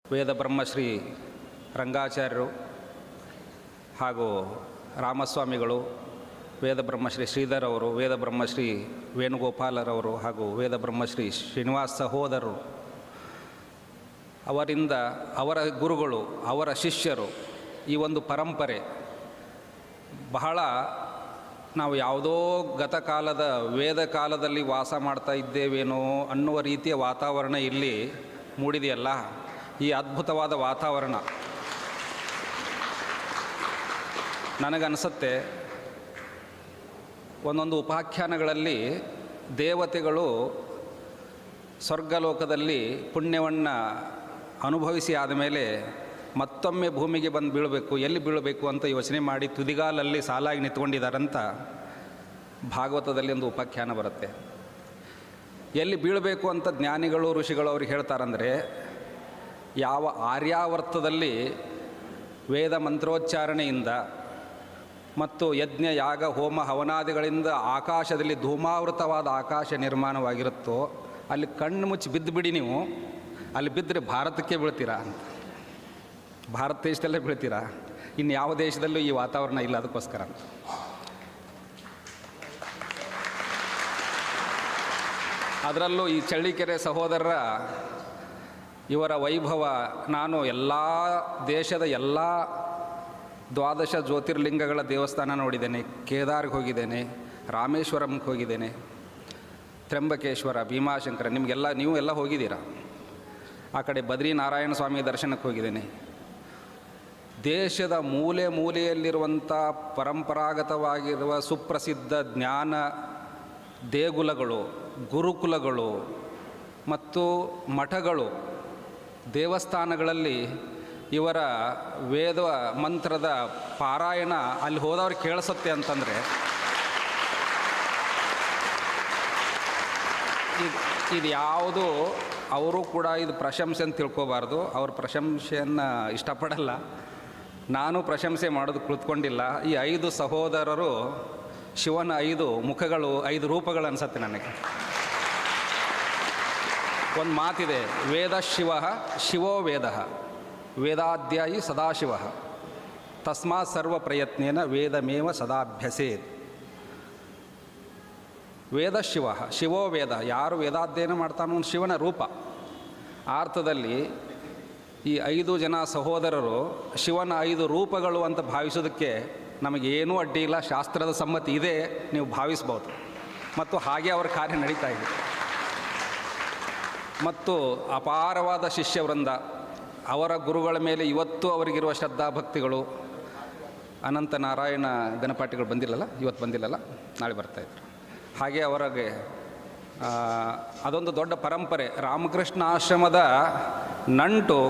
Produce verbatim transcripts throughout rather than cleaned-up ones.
ವೇದ ಬ್ರಹ್ಮಶ್ರೀ ರಂಗಾಚಾರ್ಯರು ಹಾಗೂ ರಾಮಸ್ವಾಮಿಗಳು, ವೇದ ಬ್ರಹ್ಮಶ್ರೀ ಶ್ರೀಧರ್ ಅವರು, ವೇದ ಬ್ರಹ್ಮಶ್ರೀ ವೇಣುಗೋಪಾಲರವರು ಹಾಗೂ ವೇದ ಬ್ರಹ್ಮಶ್ರೀ ಶ್ರೀನಿವಾಸ ಸಹೋದರರು, ಅವರಿಂದ ಅವರ ಗುರುಗಳು, ಅವರ ಶಿಷ್ಯರು, ಈ ಒಂದು ಪರಂಪರೆ ಬಹಳ ನಾವು ಯಾವುದೋ ಗತಕಾಲದ ವೇದ ಕಾಲದಲ್ಲಿ ವಾಸ ಮಾಡ್ತಾ ಇದ್ದೇವೇನೋ ಅನ್ನುವ ರೀತಿಯ ವಾತಾವರಣ ಇಲ್ಲಿ ಮೂಡಿದೆಯಲ್ಲ. ಈ ಅದ್ಭುತವಾದ ವಾತಾವರಣ ನನಗನ್ನಿಸುತ್ತೆ, ಒಂದೊಂದು ಉಪಾಖ್ಯಾನಗಳಲ್ಲಿ ದೇವತೆಗಳು ಸ್ವರ್ಗಲೋಕದಲ್ಲಿ ಪುಣ್ಯವನ್ನು ಅನುಭವಿಸಿ ಆದಮೇಲೆ ಮತ್ತೊಮ್ಮೆ ಭೂಮಿಗೆ ಬಂದು ಬೀಳಬೇಕು, ಎಲ್ಲಿ ಬೀಳಬೇಕು ಅಂತ ಯೋಚನೆ ಮಾಡಿ ತುದಿಗಾಲಲ್ಲಿ ಸಾಲಾಗಿ ನಿಂತ್ಕೊಂಡಿದ್ದಾರಂತ ಭಾಗವತದಲ್ಲಿ ಒಂದು ಉಪಾಖ್ಯಾನ ಬರುತ್ತೆ. ಎಲ್ಲಿ ಬೀಳಬೇಕು ಅಂತ ಜ್ಞಾನಿಗಳು ಋಷಿಗಳು ಅವ್ರಿಗೆ ಹೇಳ್ತಾರಂದರೆ, ಯಾವ ಆರ್ಯಾವರ್ತದಲ್ಲಿ ವೇದ ಮಂತ್ರೋಚ್ಚಾರಣೆಯಿಂದ ಮತ್ತು ಯಜ್ಞ ಯಾಗ ಹೋಮ ಹವನಾದಿಗಳಿಂದ ಆಕಾಶದಲ್ಲಿ ಧೂಮಾವೃತವಾದ ಆಕಾಶ ನಿರ್ಮಾಣವಾಗಿರುತ್ತೋ ಅಲ್ಲಿ ಕಣ್ಣು ಮುಚ್ಚಿ ಬಿದ್ದು ಬಿಡಿ, ನೀವು ಅಲ್ಲಿ ಬಿದ್ದರೆ ಭಾರತಕ್ಕೆ ಬೀಳ್ತೀರಾ ಅಂತ. ಭಾರತ ದೇಶದಲ್ಲೇ ಬೀಳ್ತೀರಾ, ಇನ್ನು ಯಾವ ದೇಶದಲ್ಲೂ ಈ ವಾತಾವರಣ ಇಲ್ಲ. ಅದಕ್ಕೋಸ್ಕರ ಅದರಲ್ಲೂ ಈ ಚಳ್ಳಕೆರೆ ಸಹೋದರರ ಇವರ ವೈಭವ, ನಾನು ಎಲ್ಲ ದೇಶದ ಎಲ್ಲ ದ್ವಾದಶ ಜ್ಯೋತಿರ್ಲಿಂಗಗಳ ದೇವಸ್ಥಾನ ನೋಡಿದ್ದೇನೆ. ಕೇದಾರ್ಗೆ ಹೋಗಿದ್ದೇನೆ, ರಾಮೇಶ್ವರಂಗೆ ಹೋಗಿದ್ದೇನೆ, ತ್ರ್ಯಂಬಕೇಶ್ವರ, ಭೀಮಾಶಂಕರ, ನಿಮಗೆಲ್ಲ ನೀವು ಎಲ್ಲ ಹೋಗಿದ್ದೀರಾ. ಆ ಕಡೆ ಬದ್ರಿ ನಾರಾಯಣ ಸ್ವಾಮಿ ದರ್ಶನಕ್ಕೆ ಹೋಗಿದ್ದೇನೆ. ದೇಶದ ಮೂಲೆ ಮೂಲೆಯಲ್ಲಿರುವಂಥ ಪರಂಪರಾಗತವಾಗಿರುವ ಸುಪ್ರಸಿದ್ಧ ಜ್ಞಾನ ದೇಗುಲಗಳು, ಗುರುಕುಲಗಳು ಮತ್ತು ಮಠಗಳು, ದೇವಸ್ಥಾನಗಳಲ್ಲಿ ಇವರ ವೇದ ಮಂತ್ರದ ಪಾರಾಯಣ ಅಲ್ಲಿ ಹೋದವ್ರು ಕೇಳಿಸುತ್ತೆ ಅಂತಂದರೆ, ಇದು ಇದು ಯಾವುದು ಅವರು ಕೂಡ ಇದು ಪ್ರಶಂಸೆ ಅಂತ ತಿಳ್ಕೊಬಾರ್ದು. ಅವ್ರ ಪ್ರಶಂಸೆಯನ್ನು ಇಷ್ಟಪಡಲ್ಲ, ನಾನು ಪ್ರಶಂಸೆ ಮಾಡೋದು ಕುಳಿತುಕೊಂಡಿಲ್ಲ. ಈ ಐದು ಸಹೋದರರು ಶಿವನ ಐದು ಮುಖಗಳು, ಐದು ರೂಪಗಳು ಅನಿಸುತ್ತೆ ನನಗೆ. ಒಂದು ಮಾತಿದೆ, ವೇದ ಶಿವ ಶಿವೋ ವೇದ ವೇದಾಧ್ಯಾಯಿ ಸದಾಶಿವ ತಸ್ಮಾತ್ ಸರ್ವ ಪ್ರಯತ್ನೇನ ವೇದಮೇವ ಸದಾಭ್ಯಸೇತ್. ವೇದ ಶಿವ ಶಿವೋ ವೇದ, ಯಾರು ವೇದಾಧ್ಯಯನ ಮಾಡ್ತಾನೋ ಶಿವನ ರೂಪ. ಆ ಅರ್ಥದಲ್ಲಿ ಈ ಐದು ಜನ ಸಹೋದರರು ಶಿವನ ಐದು ರೂಪಗಳು ಅಂತ ಭಾವಿಸೋದಕ್ಕೆ ನಮಗೇನೂ ಅಡ್ಡಿ ಇಲ್ಲ, ಶಾಸ್ತ್ರದ ಸಮ್ಮತಿ ಇದೆ, ನೀವು ಭಾವಿಸ್ಬೋದು. ಮತ್ತು ಹಾಗೆ ಅವರ ಕಾರ್ಯ ನಡೀತಾ ಇದೆ. ಮತ್ತು ಅಪಾರವಾದ ಶಿಷ್ಯವೃಂದ, ಅವರ ಗುರುಗಳ ಮೇಲೆ ಇವತ್ತು ಅವರಿಗಿರುವ ಶ್ರದ್ಧಾಭಕ್ತಿಗಳು. ಅನಂತ ನಾರಾಯಣ ಗಣಪಾಟಿಗಳು ಬಂದಿಲ್ಲಲ್ಲ, ಇವತ್ತು ಬಂದಿಲ್ಲಲ್ಲ, ನಾಳೆ ಬರ್ತಾಯಿದ್ರು. ಹಾಗೆ ಅವರಿಗೆ ಅದೊಂದು ದೊಡ್ಡ ಪರಂಪರೆ, ರಾಮಕೃಷ್ಣ ಆಶ್ರಮದ ನಂಟು.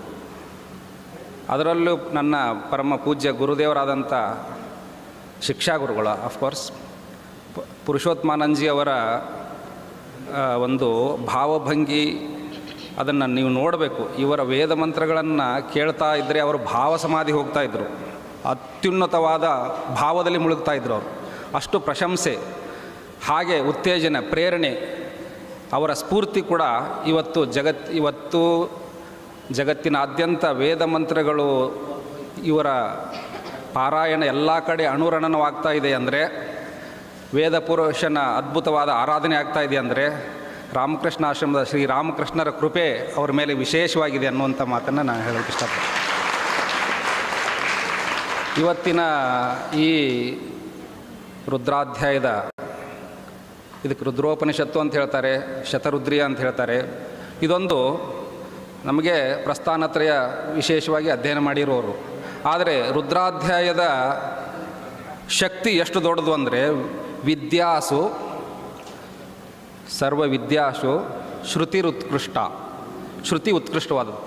ಅದರಲ್ಲೂ ನನ್ನ ಪರಮ ಪೂಜ್ಯ ಗುರುದೇವರಾದಂಥ ಶಿಕ್ಷಾಗುರುಗಳು, ಆಫ್ಕೋರ್ಸ್ ಪುರುಷೋತ್ತಮಾನಂದಜಿ ಅವರ ಒಂದು ಭಾವಭಂಗಿ, ಅದನ್ನು ನೀವು ನೋಡಬೇಕು. ಇವರ ವೇದ ಮಂತ್ರಗಳನ್ನು ಕೇಳ್ತಾ ಇದ್ದರೆ ಅವರು ಭಾವ ಸಮಾಧಿ ಹೋಗ್ತಾಯಿದ್ರು, ಅತ್ಯುನ್ನತವಾದ ಭಾವದಲ್ಲಿ ಮುಳುಗ್ತಾ ಇದ್ರು ಅವರು. ಅಷ್ಟು ಪ್ರಶಂಸೆ, ಹಾಗೆ ಉತ್ತೇಜನ, ಪ್ರೇರಣೆ, ಅವರ ಸ್ಫೂರ್ತಿ ಕೂಡ ಇವತ್ತು ಜಗತ್ ಇವತ್ತು ಜಗತ್ತಿನಾದ್ಯಂತ ವೇದ ಮಂತ್ರಗಳು ಇವರ ಪಾರಾಯಣ ಎಲ್ಲ ಕಡೆ ಅನುರಣನವಾಗ್ತಾ ಇದೆ ಅಂದರೆ, ವೇದ ಪುರುಷನ ಅದ್ಭುತವಾದ ಆರಾಧನೆ ಆಗ್ತಾ ಇದೆ ಅಂದರೆ, ರಾಮಕೃಷ್ಣ ಆಶ್ರಮದ ಶ್ರೀ ರಾಮಕೃಷ್ಣರ ಕೃಪೆ ಅವರ ಮೇಲೆ ವಿಶೇಷವಾಗಿದೆ ಅನ್ನುವಂಥ ಮಾತನ್ನು ನಾನು ಹೇಳೋಕ್ಕೆ ಇಷ್ಟಪಡ್ತೀನಿ. ಇವತ್ತಿನ ಈ ರುದ್ರಾಧ್ಯಾಯದ, ಇದಕ್ಕೆ ರುದ್ರೋಪನಿಷತ್ತು ಅಂತ ಹೇಳ್ತಾರೆ, ಶತರುದ್ರಿಯ ಅಂತ ಹೇಳ್ತಾರೆ. ಇದೊಂದು ನಮಗೆ ಪ್ರಸ್ಥಾನತ್ರಯ ವಿಶೇಷವಾಗಿ ಅಧ್ಯಯನ ಮಾಡಿರೋರು. ಆದರೆ ರುದ್ರಾಧ್ಯಾಯದ ಶಕ್ತಿ ಎಷ್ಟು ದೊಡ್ಡದು ಅಂದರೆ, ವಿದ್ಯಾಸು ಸರ್ವ ವಿದ್ಯಾಸು ಶ್ರುತಿರುತ್ಕೃಷ್ಟ, ಶ್ರುತಿ ಉತ್ಕೃಷ್ಟವಾದದ್ದು.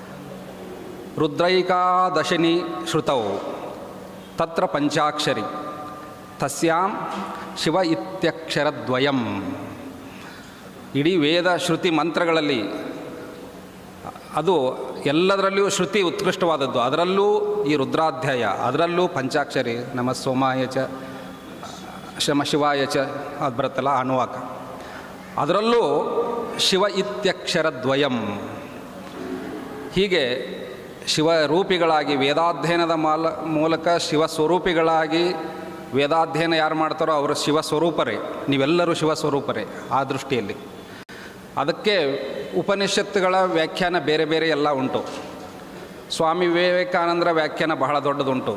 ರುದ್ರೈಕಾದಶಿನಿ ಶ್ರುತೌ ತತ್ರ ಪಂಚಾಕ್ಷರಿ ತಸ್ಯಾಂ ಶಿವ ಇತ್ಯಕ್ಷರದ್ವಯಂ. ಇಡೀ ವೇದ ಶ್ರುತಿ ಮಂತ್ರಗಳಲ್ಲಿ ಅದು ಎಲ್ಲದರಲ್ಲಿಯೂ ಶ್ರುತಿ ಉತ್ಕೃಷ್ಟವಾದದ್ದು. ಅದರಲ್ಲೂ ಈ ರುದ್ರಾಧ್ಯಾಯ, ಅದರಲ್ಲೂ ಪಂಚಾಕ್ಷರಿ, ನಮ ಸೋಮಾಯ ಚ ಶಮ ಶಿವಾಯ ಚ ಅದು ಬರುತ್ತಲ್ಲ ಅನುವಾಕ, ಅದರಲ್ಲೂ ಶಿವ ಇತ್ಯಕ್ಷರದ್ವಯಂ. ಹೀಗೆ ಶಿವರೂಪಿಗಳಾಗಿ ವೇದಾಧ್ಯಯನದ ಮಾಲ ಮೂಲಕ ಶಿವಸ್ವರೂಪಿಗಳಾಗಿ ವೇದಾಧ್ಯಯನ ಯಾರು ಮಾಡ್ತಾರೋ ಅವರು ಶಿವಸ್ವರೂಪರೇ, ನೀವೆಲ್ಲರೂ ಶಿವಸ್ವರೂಪರೇ ಆ ದೃಷ್ಟಿಯಲ್ಲಿ. ಅದಕ್ಕೆ ಉಪನಿಷತ್ತುಗಳ ವ್ಯಾಖ್ಯಾನ ಬೇರೆ ಬೇರೆ ಎಲ್ಲ ಉಂಟು. ಸ್ವಾಮಿ ವಿವೇಕಾನಂದರ ವ್ಯಾಖ್ಯಾನ ಬಹಳ ದೊಡ್ಡದುಂಟು.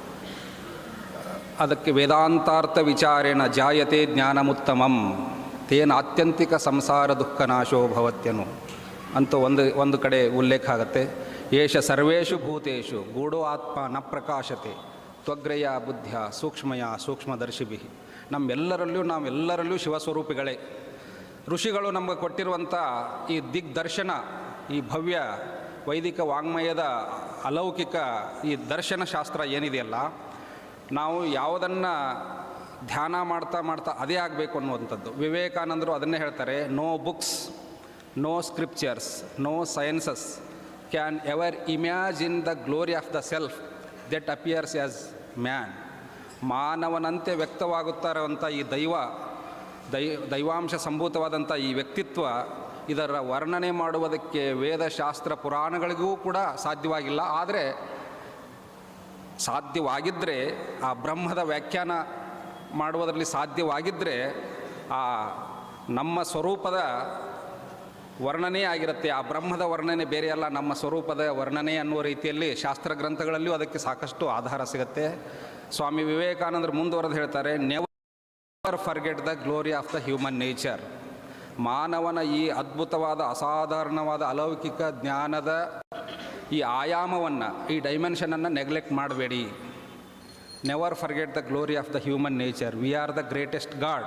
ಅದಕ್ಕೆ ವೇದಾಂತಾರ್ಥ ವಿಚಾರೇಣ ಜಾಯತೆ ಜ್ಞಾನಮುತ್ತಮಂ ತೇನ ಆತ್ಯಂತಿಕ ಸಂಸಾರ ದುಃಖ ನಾಶೋ ಭವತ್ಯನು ಅಂತ ಒಂದು ಒಂದು ಕಡೆ ಉಲ್ಲೇಖ ಆಗುತ್ತೆ. ಏಷ ಸರ್ವೇಷು ಭೂತೇಷು ಗೂಢೋ ಆತ್ಮ ನ ಪ್ರಕಾಶತೆ ತ್ವಗ್ರಯ ಬುದ್ಧಿಯ ಸೂಕ್ಷ್ಮಯ ಸೂಕ್ಷ್ಮದರ್ಶಿಭಿ. ನಮ್ಮೆಲ್ಲರಲ್ಲೂ ನಾವೆಲ್ಲರಲ್ಲೂ ಶಿವಸ್ವರೂಪಿಗಳೇ. ಋಷಿಗಳು ನಮಗೆ ಕೊಟ್ಟಿರುವಂಥ ಈ ದಿಗ್ದರ್ಶನ, ಈ ಭವ್ಯ ವೈದಿಕ ವಾಂಗ್ಮಯದ ಅಲೌಕಿಕ ಈ ದರ್ಶನ ಶಾಸ್ತ್ರ ಏನಿದೆಯಲ್ಲ, ನಾವು ಯಾವುದನ್ನು ಧ್ಯಾನ ಮಾಡ್ತಾ ಮಾಡ್ತಾ ಅದೇ ಆಗಬೇಕು ಅನ್ನುವಂಥದ್ದು. ವಿವೇಕಾನಂದರು ಅದನ್ನೇ ಹೇಳ್ತಾರೆ, no books, no scriptures, no sciences can ever imagine the glory of the self that appears as man. ಮಾನವನಂತೆ ವ್ಯಕ್ತವಾಗುತ್ತಿರುವಂಥ ಈ ದೈವ ದೈ ದೈವಾಂಶ ಸಂಭೂತವಾದಂಥ ಈ ವ್ಯಕ್ತಿತ್ವ, ಇದರ ವರ್ಣನೆ ಮಾಡುವುದಕ್ಕೆ ವೇದಶಾಸ್ತ್ರ ಪುರಾಣಗಳಿಗೂ ಕೂಡ ಸಾಧ್ಯವಾಗಿಲ್ಲ. ಆದರೆ ಸಾಧ್ಯವಾಗಿದ್ದರೆ, ಆ ಬ್ರಹ್ಮದ ವ್ಯಾಖ್ಯಾನ ಮಾಡುವುದರಲ್ಲಿ ಸಾಧ್ಯವಾಗಿದ್ದರೆ ಆ ನಮ್ಮ ಸ್ವರೂಪದ ವರ್ಣನೆ ಆಗಿರುತ್ತೆ. ಆ ಬ್ರಹ್ಮದ ವರ್ಣನೆ ಬೇರೆಯಲ್ಲ, ನಮ್ಮ ಸ್ವರೂಪದ ವರ್ಣನೆ ಅನ್ನುವ ರೀತಿಯಲ್ಲಿ ಶಾಸ್ತ್ರ ಗ್ರಂಥಗಳಲ್ಲಿಯೂ ಅದಕ್ಕೆ ಸಾಕಷ್ಟು ಆಧಾರ ಸಿಗುತ್ತೆ. ಸ್ವಾಮಿ ವಿವೇಕಾನಂದರು ಮುಂದುವರೆದು ಹೇಳ್ತಾರೆ, never forget the glory of the human nature. ಮಾನವನ ಈ ಅದ್ಭುತವಾದ ಅಸಾಧಾರಣವಾದ ಅಲೌಕಿಕ ಜ್ಞಾನದ ಈ ಆಯಾಮವನ್ನು, ಈ ಡೈಮೆನ್ಷನನ್ನು ನೆಗ್ಲೆಕ್ಟ್ ಮಾಡಬೇಡಿ. Never forget the glory of the human nature. We are the greatest god.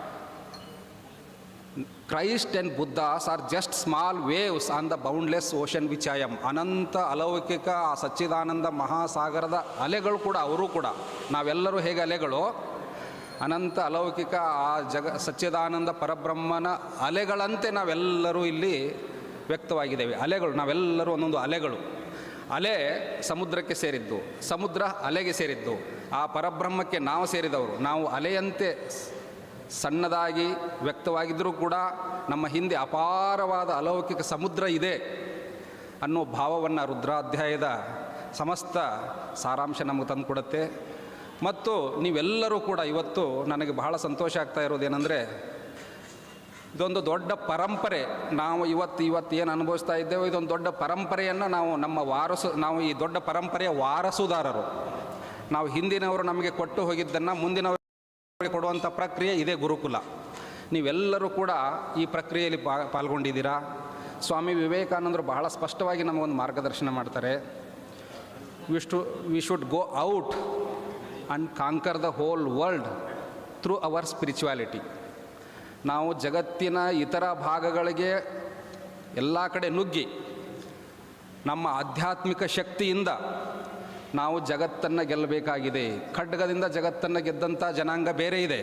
Christ and Buddhas are just small waves on the boundless ocean which I am. ಅನಂತ ಅಲೌಕಿಕ ಆ ಸಚ್ಚಿದಾನಂದ ಮಹಾಸಾಗರದ ಅಲೆಗಳು ಕೂಡ ಅವರು ಕೂಡ. ನಾವೆಲ್ಲರೂ ಹೇಗೆ ಅಲೆಗಳು, ಅನಂತ ಅಲೌಕಿಕ ಆ ಜಗ ಸಚ್ಚಿದಾನಂದ ಪರಬ್ರಹ್ಮನ ಅಲೆಗಳಂತೆ ನಾವೆಲ್ಲರೂ ಇಲ್ಲಿ ವ್ಯಕ್ತವಾಗಿದ್ದೇವೆ. ಅಲೆಗಳು, ನಾವೆಲ್ಲರೂ ಒಂದೊಂದು ಅಲೆಗಳು. ಅಲೆ ಸಮುದ್ರಕ್ಕೆ ಸೇರಿದ್ದು, ಸಮುದ್ರ ಅಲೆಗೆ ಸೇರಿದ್ದು, ಆ ಪರಬ್ರಹ್ಮಕ್ಕೆ ನಾವು ಸೇರಿದವರು. ನಾವು ಅಲೆಯಂತೆ ಸಣ್ಣದಾಗಿ ವ್ಯಕ್ತವಾಗಿದ್ದರೂ ಕೂಡ ನಮ್ಮ ಹಿಂದೆ ಅಪಾರವಾದ ಅಲೌಕಿಕ ಸಮುದ್ರ ಇದೆ ಅನ್ನೋ ಭಾವವನ್ನು ರುದ್ರಾಧ್ಯಾಯದ ಸಮಸ್ತ ಸಾರಾಂಶ ನಮಗೆ ತಂದು ಕೊಡುತ್ತೆ. ಮತ್ತು ನೀವೆಲ್ಲರೂ ಕೂಡ ಇವತ್ತು ನನಗೆ ಬಹಳ ಸಂತೋಷ ಆಗ್ತಾ ಇರೋದೇನೆಂದರೆ, ಇದೊಂದು ದೊಡ್ಡ ಪರಂಪರೆ. ನಾವು ಇವತ್ತು ಇವತ್ತು ಏನು ಅನುಭವಿಸ್ತಾ ಇದ್ದೇವೆ, ಇದೊಂದು ದೊಡ್ಡ ಪರಂಪರೆಯನ್ನು ನಾವು ನಮ್ಮ ವಾರಸು ನಾವು ಈ ದೊಡ್ಡ ಪರಂಪರೆಯ ವಾರಸುದಾರರು. ನಾವು ಹಿಂದಿನವರು ನಮಗೆ ಕೊಟ್ಟು ಹೋಗಿದ್ದನ್ನು ಮುಂದಿನವರು ಕೊಡುವಂಥ ಪ್ರಕ್ರಿಯೆ ಇದೇ ಗುರುಕುಲ. ನೀವೆಲ್ಲರೂ ಕೂಡ ಈ ಪ್ರಕ್ರಿಯೆಯಲ್ಲಿ ಪಾ ಪಾಲ್ಗೊಂಡಿದ್ದೀರಾ. ಸ್ವಾಮಿ ವಿವೇಕಾನಂದರು ಬಹಳ ಸ್ಪಷ್ಟವಾಗಿ ನಮಗೊಂದು ಮಾರ್ಗದರ್ಶನ ಮಾಡ್ತಾರೆ. We should we should go out and conquer the whole world through our spirituality. ನಾವು ಜಗತ್ತಿನ ಇತರ ಭಾಗಗಳಿಗೆ ಎಲ್ಲ ಕಡೆ ನುಗ್ಗಿ ನಮ್ಮ ಆಧ್ಯಾತ್ಮಿಕ ಶಕ್ತಿಯಿಂದ ನಾವು ಜಗತ್ತನ್ನು ಗೆಲ್ಲಬೇಕಾಗಿದೆ. ಖಡ್ಗದಿಂದ ಜಗತ್ತನ್ನು ಗೆದ್ದಂಥ ಜನಾಂಗ ಬೇರೆ ಇದೆ.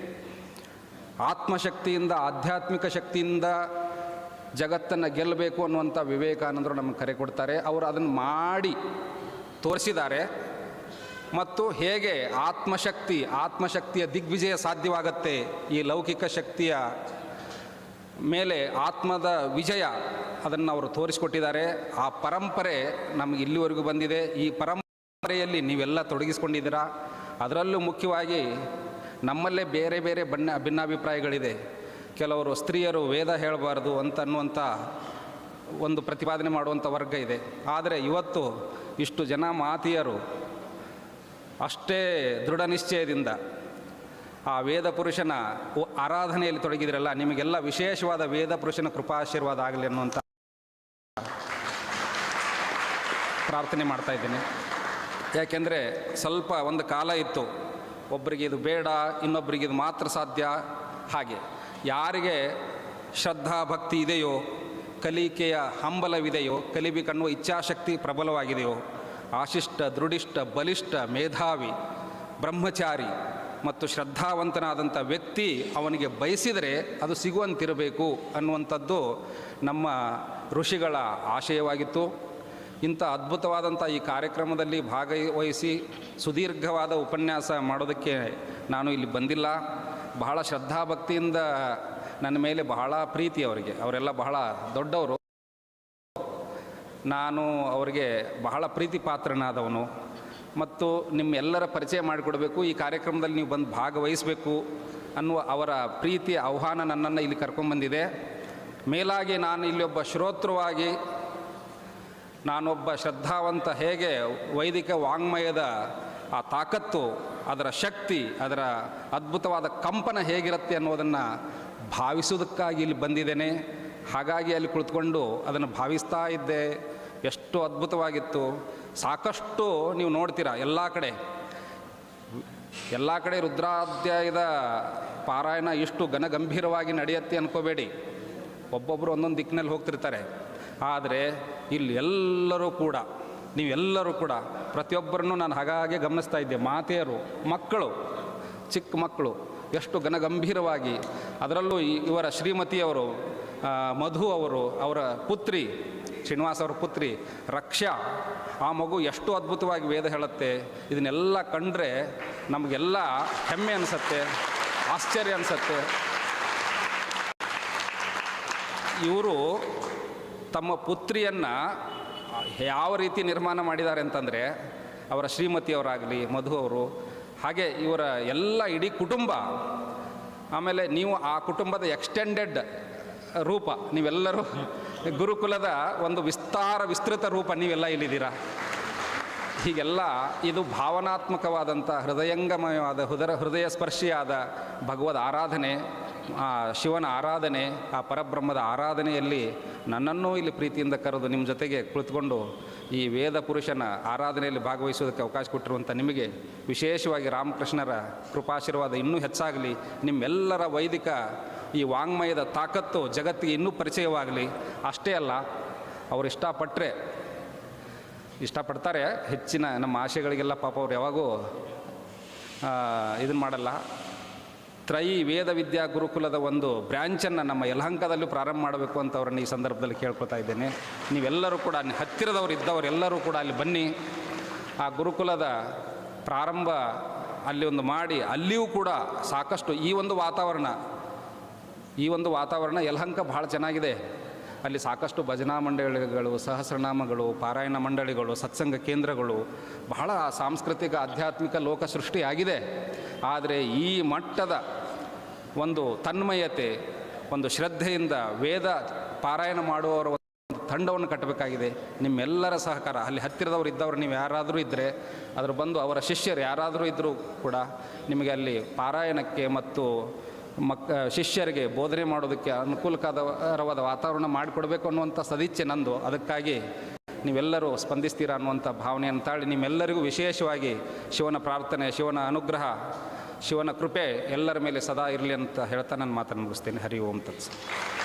ಆತ್ಮಶಕ್ತಿಯಿಂದ, ಆಧ್ಯಾತ್ಮಿಕ ಶಕ್ತಿಯಿಂದ ಜಗತ್ತನ್ನು ಗೆಲ್ಲಬೇಕು ಅನ್ನುವಂಥ ವಿವೇಕಾನಂದರು ನಮಗೆ ಕರೆ ಕೊಡ್ತಾರೆ. ಅವರು ಅದನ್ನು ಮಾಡಿ ತೋರಿಸಿದ್ದಾರೆ. ಮತ್ತು ಹೇಗೆ ಆತ್ಮಶಕ್ತಿ ಆತ್ಮಶಕ್ತಿಯ ದಿಗ್ವಿಜಯ ಸಾಧ್ಯವಾಗತ್ತೆ, ಈ ಲೌಕಿಕ ಶಕ್ತಿಯ ಮೇಲೆ ಆತ್ಮದ ವಿಜಯ, ಅದನ್ನು ಅವರು ತೋರಿಸಿಕೊಟ್ಟಿದ್ದಾರೆ. ಆ ಪರಂಪರೆ ನಮಗೆ ಇಲ್ಲಿವರೆಗೂ ಬಂದಿದೆ. ಈ ಪರಂಪರೆಯಲ್ಲಿ ನೀವೆಲ್ಲ ತೊಡಗಿಸ್ಕೊಂಡಿದ್ದೀರಾ. ಅದರಲ್ಲೂ ಮುಖ್ಯವಾಗಿ ನಮ್ಮಲ್ಲೇ ಬೇರೆ ಬೇರೆ ಬಣ್ಣ ಭಿನ್ನಾಭಿಪ್ರಾಯಗಳಿದೆ. ಕೆಲವರು ಸ್ತ್ರೀಯರು ವೇದ ಹೇಳಬಾರ್ದು ಅಂತ ಅನ್ನುವಂಥ ಒಂದು ಪ್ರತಿಪಾದನೆ ಮಾಡುವಂಥ ವರ್ಗ ಇದೆ. ಆದರೆ ಇವತ್ತು ಇಷ್ಟು ಜನ ಮಾತಿಯರು ಅಷ್ಟೇ ದೃಢ ನಿಶ್ಚಯದಿಂದ ಆ ವೇದ ಪುರುಷನ ಆರಾಧನೆಯಲ್ಲಿ ತೊಡಗಿದಿರಲ್ಲ, ನಿಮಗೆಲ್ಲ ವಿಶೇಷವಾದ ವೇದ ಪುರುಷನ ಕೃಪಾಶೀರ್ವಾದ ಆಗಲಿ ಅನ್ನುವಂಥ ಪ್ರಾರ್ಥನೆ ಮಾಡ್ತಾ ಇದ್ದೀನಿ. ಯಾಕೆಂದರೆ ಸ್ವಲ್ಪ ಒಂದು ಕಾಲ ಇತ್ತು, ಒಬ್ಬರಿಗೆ ಇದು ಬೇಡ, ಇನ್ನೊಬ್ಬರಿಗೆ ಇದು ಮಾತ್ರ ಸಾಧ್ಯ. ಹಾಗೆ ಯಾರಿಗೆ ಶ್ರದ್ಧಾ ಭಕ್ತಿ ಇದೆಯೋ, ಕಲಿಕೆಯ ಹಂಬಲವಿದೆಯೋ, ಕಲಿಬೇಕನ್ನುವ ಇಚ್ಛಾಶಕ್ತಿ ಪ್ರಬಲವಾಗಿದೆಯೋ, ಆಶಿಷ್ಟ, ದೃಢಿಷ್ಟ, ಬಲಿಷ್ಠ, ಮೇಧಾವಿ, ಬ್ರಹ್ಮಚಾರಿ ಮತ್ತು ಶ್ರದ್ಧಾವಂತನಾದಂಥ ವ್ಯಕ್ತಿ ಅವನಿಗೆ ಬಯಸಿದರೆ ಅದು ಸಿಗುವಂತಿರಬೇಕು ಅನ್ನುವಂಥದ್ದು ನಮ್ಮ ಋಷಿಗಳ ಆಶಯವಾಗಿತ್ತು. ಇಂಥ ಅದ್ಭುತವಾದಂಥ ಈ ಕಾರ್ಯಕ್ರಮದಲ್ಲಿ ಭಾಗವಹಿಸಿ ಸುದೀರ್ಘವಾದ ಉಪನ್ಯಾಸ ಮಾಡೋದಕ್ಕೆ ನಾನು ಇಲ್ಲಿ ಬಂದಿಲ್ಲ. ಬಹಳ ಶ್ರದ್ಧಾಭಕ್ತಿಯಿಂದ ನನ್ನ ಮೇಲೆ ಬಹಳ ಪ್ರೀತಿ ಅವರಿಗೆ, ಅವರೆಲ್ಲ ಬಹಳ ದೊಡ್ಡವರು. ನಾನು ಅವರಿಗೆ ಬಹಳ ಪ್ರೀತಿ ಪಾತ್ರನಾದವನು ಮತ್ತು ನಿಮ್ಮೆಲ್ಲರ ಪರಿಚಯ ಮಾಡಿಕೊಡಬೇಕು, ಈ ಕಾರ್ಯಕ್ರಮದಲ್ಲಿ ನೀವು ಬಂದು ಭಾಗವಹಿಸಬೇಕು ಅನ್ನುವ ಅವರ ಪ್ರೀತಿಯ ಆಹ್ವಾನ ನನ್ನನ್ನು ಇಲ್ಲಿ ಕರ್ಕೊಂಡ್ಬಂದಿದೆ. ಮೇಲಾಗಿ ನಾನು ಇಲ್ಲಿ ಒಬ್ಬ ಶ್ರೋತೃವಾಗಿ, ನಾನೊಬ್ಬ ಶ್ರದ್ಧಾವಂತ, ಹೇಗೆ ವೈದಿಕ ವಾಂಗ್ಮಯದ ಆ ತಾಕತ್ತು, ಅದರ ಶಕ್ತಿ, ಅದರ ಅದ್ಭುತವಾದ ಕಂಪನ ಹೇಗಿರುತ್ತೆ ಅನ್ನೋದನ್ನು ಭಾವಿಸೋದಕ್ಕಾಗಿ ಇಲ್ಲಿ ಬಂದಿದ್ದೇನೆ. ಹಾಗಾಗಿ ಅಲ್ಲಿ ಕುಳಿತುಕೊಂಡು ಅದನ್ನು ಭಾವಿಸ್ತಾ ಇದ್ದೆ. ಎಷ್ಟು ಅದ್ಭುತವಾಗಿತ್ತು. ಸಾಕಷ್ಟು ನೀವು ನೋಡ್ತೀರಾ ಎಲ್ಲ ಕಡೆ ಎಲ್ಲ ಕಡೆ ರುದ್ರಾಧ್ಯಾಯದ ಪಾರಾಯಣ ಇಷ್ಟು ಘನಗಂಭೀರವಾಗಿ ನಡೆಯುತ್ತೆ ಅನ್ಕೋಬೇಡಿ. ಒಬ್ಬೊಬ್ಬರು ಒಂದೊಂದು ದಿಕ್ಕಿನಲ್ಲಿ ಹೋಗ್ತಿರ್ತಾರೆ. ಆದರೆ ಇಲ್ಲಿ ಎಲ್ಲರೂ ಕೂಡ, ನೀವೆಲ್ಲರೂ ಕೂಡ, ಪ್ರತಿಯೊಬ್ಬರನ್ನು ನಾನು ಹಾಗಾಗಿ ಗಮನಿಸ್ತಾ ಇದ್ದೆ. ಮಾತೆಯರು, ಮಕ್ಕಳು, ಚಿಕ್ಕ ಮಕ್ಕಳು ಎಷ್ಟು ಘನಗಂಭೀರವಾಗಿ, ಅದರಲ್ಲೂ ಇವರ ಶ್ರೀಮತಿಯವರು ಮಧು ಅವರು, ಅವರ ಪುತ್ರಿ ಶ್ರೀನಿವಾಸ ಅವರ ಪುತ್ರಿ ರಕ್ಷಾ, ಆ ಮಗು ಎಷ್ಟು ಅದ್ಭುತವಾಗಿ ವೇದ ಹೇಳುತ್ತೆ. ಇದನ್ನೆಲ್ಲ ಕಂಡ್ರೆ ನಮಗೆಲ್ಲ ಹೆಮ್ಮೆ ಅನಿಸುತ್ತೆ, ಆಶ್ಚರ್ಯ ಅನಿಸುತ್ತೆ. ಇವರು ತಮ್ಮ ಪುತ್ರಿಯನ್ನು ಯಾವ ರೀತಿ ನಿರ್ಮಾಣ ಮಾಡಿದ್ದಾರೆ ಅಂತಂದರೆ, ಅವರ ಶ್ರೀಮತಿಯವರಾಗಲಿ, ಮಧು ಅವರು, ಹಾಗೆ ಇವರ ಎಲ್ಲ ಇಡೀ ಕುಟುಂಬ, ಆಮೇಲೆ ನೀವು ಆ ಕುಟುಂಬದ ಎಕ್ಸ್ಟೆಂಡೆಡ್ ರೂಪ, ನೀವೆಲ್ಲರೂ ಗುರುಕುಲದ ಒಂದು ವಿಸ್ತಾರ ವಿಸ್ತೃತ ರೂಪ ನೀವೆಲ್ಲ ಇಲ್ಲಿದ್ದೀರಾ. ಹೀಗೆಲ್ಲ ಇದು ಭಾವನಾತ್ಮಕವಾದಂಥ ಹೃದಯಂಗಮಯವಾದ ಹೃದಯ ಹೃದಯ ಸ್ಪರ್ಶಿಯಾದ ಭಗವದ್ ಆರಾಧನೆ, ಆ ಶಿವನ ಆರಾಧನೆ, ಆ ಪರಬ್ರಹ್ಮದ ಆರಾಧನೆಯಲ್ಲಿ ನನ್ನನ್ನೂ ಇಲ್ಲಿ ಪ್ರೀತಿಯಿಂದ ಕರೆದು ನಿಮ್ಮ ಜೊತೆಗೆ ಕುಳಿತುಕೊಂಡು ಈ ವೇದ ಪುರುಷನ ಆರಾಧನೆಯಲ್ಲಿ ಭಾಗವಹಿಸೋದಕ್ಕೆ ಅವಕಾಶ ಕೊಟ್ಟಿರುವಂಥ ನಿಮಗೆ ವಿಶೇಷವಾಗಿ ರಾಮಕೃಷ್ಣರ ಕೃಪಾಶೀರ್ವಾದ ಇನ್ನೂ ಹೆಚ್ಚಾಗಲಿ. ನಿಮ್ಮೆಲ್ಲರ ವೈದಿಕ ಈ ವಾಂಗ್ಮಯದ ತಾಕತ್ತು ಜಗತ್ತಿಗೆ ಇನ್ನೂ ಪರಿಚಯವಾಗಲಿ. ಅಷ್ಟೇ ಅಲ್ಲ, ಅವರು ಇಷ್ಟಪಟ್ಟರೆ ಇಷ್ಟಪಡ್ತಾರೆ ಹೆಚ್ಚಿನ ನಮ್ಮ ಆಶೆಗಳಿಗೆಲ್ಲ ಪಾಪ ಅವ್ರು ಯಾವಾಗೂ ಇದನ್ನು ಮಾಡಲ್ಲ. ತ್ರೈ ವೇದ ವಿದ್ಯಾ ಗುರುಕುಲದ ಒಂದು ಬ್ರ್ಯಾಂಚನ್ನು ನಮ್ಮ ಯಲಹಂಕದಲ್ಲೂ ಪ್ರಾರಂಭ ಮಾಡಬೇಕು ಅಂತ ಅವರನ್ನು ಈ ಸಂದರ್ಭದಲ್ಲಿ ಕೇಳ್ಕೊತಾ ಇದ್ದೇನೆ. ನೀವೆಲ್ಲರೂ ಕೂಡ ಹತ್ತಿರದವರು ಇದ್ದವರು ಎಲ್ಲರೂ ಕೂಡ ಅಲ್ಲಿ ಬನ್ನಿ. ಆ ಗುರುಕುಲದ ಪ್ರಾರಂಭ ಅಲ್ಲಿ ಒಂದು ಮಾಡಿ, ಅಲ್ಲಿಯೂ ಕೂಡ ಸಾಕಷ್ಟು ಈ ಒಂದು ವಾತಾವರಣ ಈ ಒಂದು ವಾತಾವರಣ ಯಲಹಂಕ ಬಹಳ ಚೆನ್ನಾಗಿದೆ. ಅಲ್ಲಿ ಸಾಕಷ್ಟು ಭಜನಾ ಮಂಡಳಿಗಳು, ಸಹಸ್ರನಾಮಗಳು, ಪಾರಾಯಣ ಮಂಡಳಿಗಳು, ಸತ್ಸಂಗ ಕೇಂದ್ರಗಳು, ಬಹಳ ಸಾಂಸ್ಕೃತಿಕ ಆಧ್ಯಾತ್ಮಿಕ ಲೋಕ ಸೃಷ್ಟಿಯಾಗಿದೆ. ಆದರೆ ಈ ಮಟ್ಟದ ಒಂದು ತನ್ಮಯತೆ, ಒಂದು ಶ್ರದ್ಧೆಯಿಂದ ವೇದ ಪಾರಾಯಣ ಮಾಡುವವರ ಒಂದು ತಂಡವನ್ನು ಕಟ್ಟಬೇಕಾಗಿದೆ. ನಿಮ್ಮೆಲ್ಲರ ಸಹಕಾರ, ಅಲ್ಲಿ ಹತ್ತಿರದವರು ಇದ್ದವರು ನೀವು ಯಾರಾದರೂ ಇದ್ದರೆ ಅದ್ರ ಬಂದು ಅವರ ಶಿಷ್ಯರು ಯಾರಾದರೂ ಇದ್ದರೂ ಕೂಡ ನಿಮಗೆ ಅಲ್ಲಿ ಪಾರಾಯಣಕ್ಕೆ ಮತ್ತು ಮಕ್ ಶಿಷ್ಯರಿಗೆ ಬೋಧನೆ ಮಾಡೋದಕ್ಕೆ ಅನುಕೂಲಕರವಾದ ವಾತಾವರಣ ಮಾಡಿಕೊಡ್ಬೇಕು ಅನ್ನುವಂಥ ಸದಿಚ್ಛೆ ನಂದು. ಅದಕ್ಕಾಗಿ ನೀವೆಲ್ಲರೂ ಸ್ಪಂದಿಸ್ತೀರಾ ಅನ್ನುವಂಥ ಭಾವನೆಯನ್ನು ತಾಳಿ ನಿಮ್ಮೆಲ್ಲರಿಗೂ ವಿಶೇಷವಾಗಿ ಶಿವನ ಪ್ರಾರ್ಥನೆ, ಶಿವನ ಅನುಗ್ರಹ, ಶಿವನ ಕೃಪೆ ಎಲ್ಲರ ಮೇಲೆ ಸದಾ ಇರಲಿ ಅಂತ ಹೇಳ್ತಾ ನನ್ನ ಮಾತನ್ನು ಮುಗಿಸ್ತೇನೆ. ಹರಿ ಓಂ ತತ್ಸ.